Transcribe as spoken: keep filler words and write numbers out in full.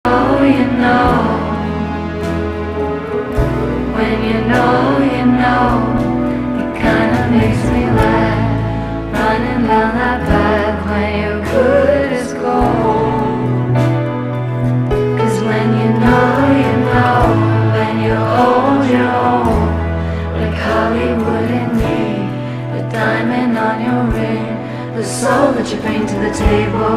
Oh, you know, when you know, you know, it kinda makes me laugh, running down that path when you're good as gold. Cause when you know, you know, when you're old, you're old, like Hollywood and me, the diamond on your ring, the soul that you bring to the table.